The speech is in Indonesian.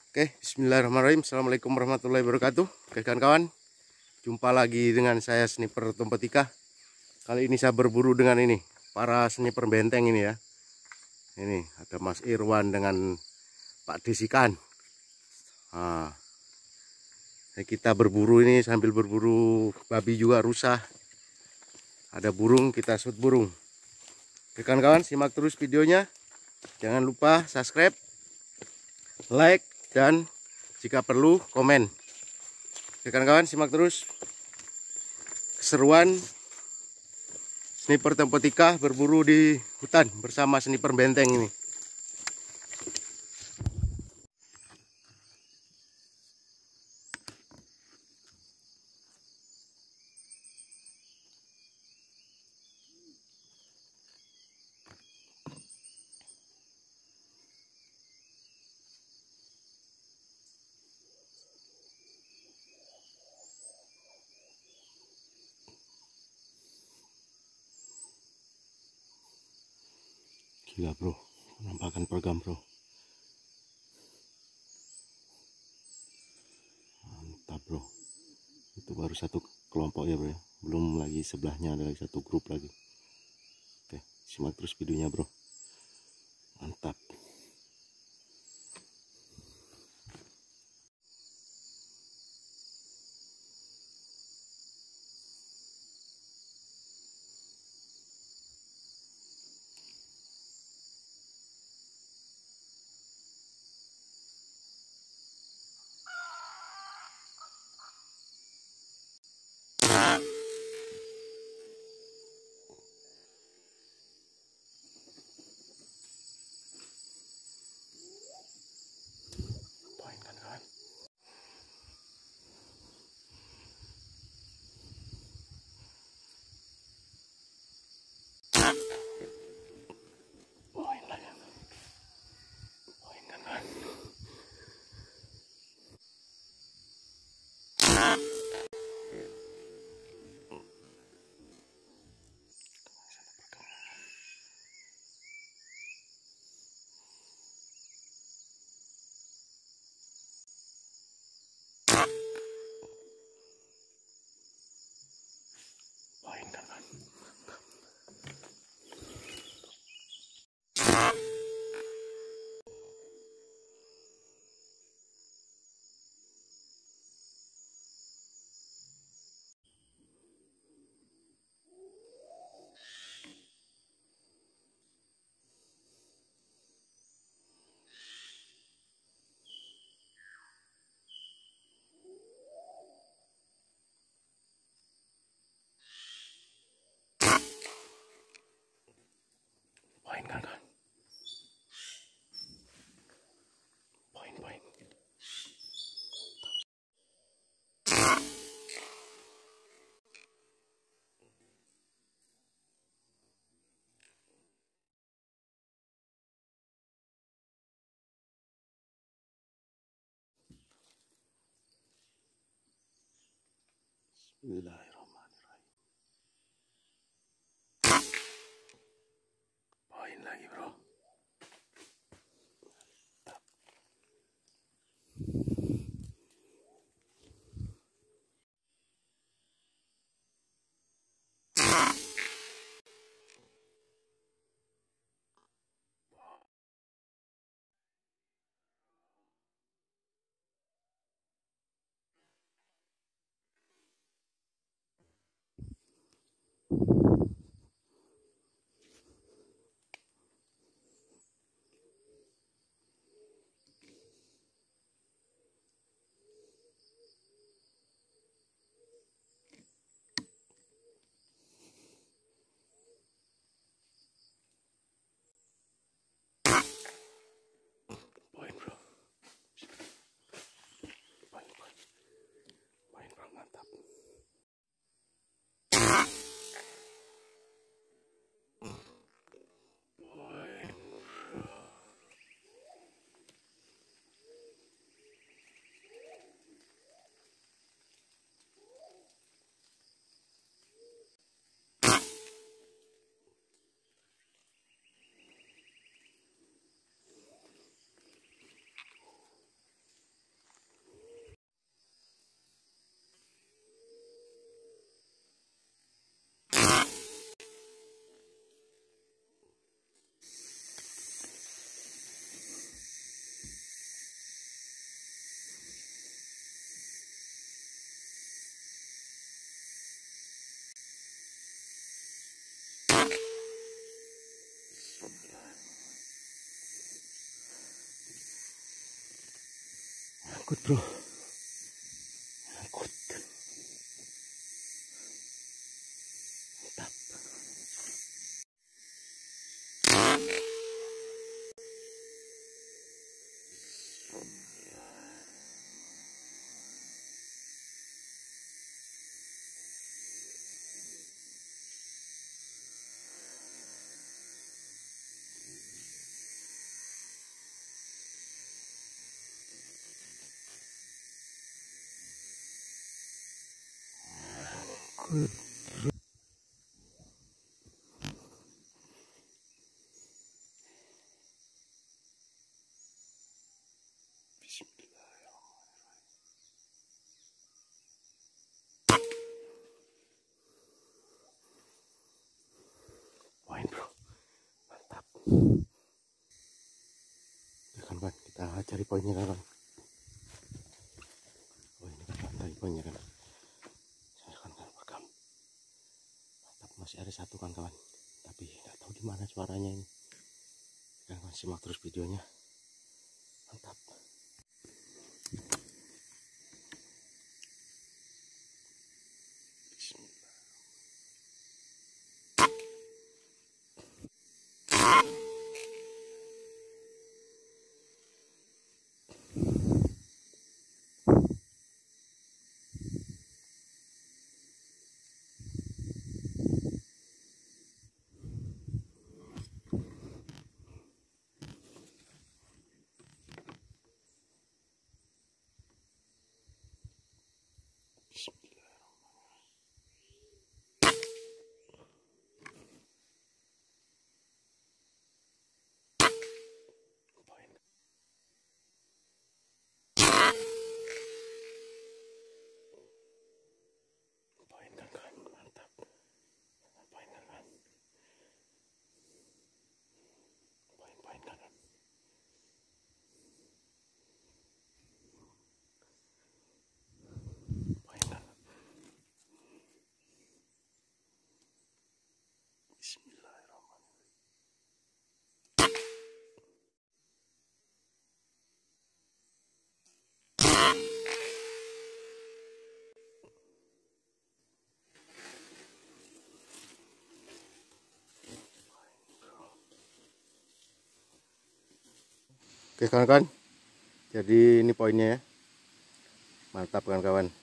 Oke, bismillahirrahmanirrahim. Assalamualaikum warahmatullahi wabarakatuh. Oke, kawan-kawan, jumpa lagi dengan saya sniper Tompetika. Kali ini saya berburu dengan ini, para sniper benteng ini ya. Ini ada Mas Irwan dengan Pak Desikan. Nah, kita berburu ini sambil berburu babi juga rusa. Ada burung, kita shoot burung. Oke, kawan-kawan, simak terus videonya. Jangan lupa subscribe, like, dan jika perlu komen. Oke, kawan-kawan, simak terus keseruan sniper Tompetika berburu di hutan bersama sniper benteng ini. Gila bro, penampakan program bro. Mantap bro. Itu baru satu kelompok ya bro ya. Belum lagi sebelahnya ada lagi satu grup lagi. Oke, simak terus videonya bro. Mantap. Poin kan kawan. Poin lagi. Poin kan kawan. Poin kan kawan. Poin kan kawan. Poin, poin. Bismillahirrahmanirrahim. Poin lagi bro. Nyangkut bro, nyangkut. Mantap. Good. Poin bro, mantap. Ya kan kawan, kita cari poinnya kan kawan. Oh ini kan cari poinnya kan. Saya kan rekam. Mantap, masih ada satu kan kawan. Tapi nggak tahu di mana suaranya ini. Kan kawan, simak terus videonya. Mantap. Poin kan kawan, mantap. Poin kan kawan. Poin kan kawan. Poin kan. Bismillahirrahmanirrahim. Oke kawan-kawan, jadi ini poinnya ya. Mantap kawan-kawan.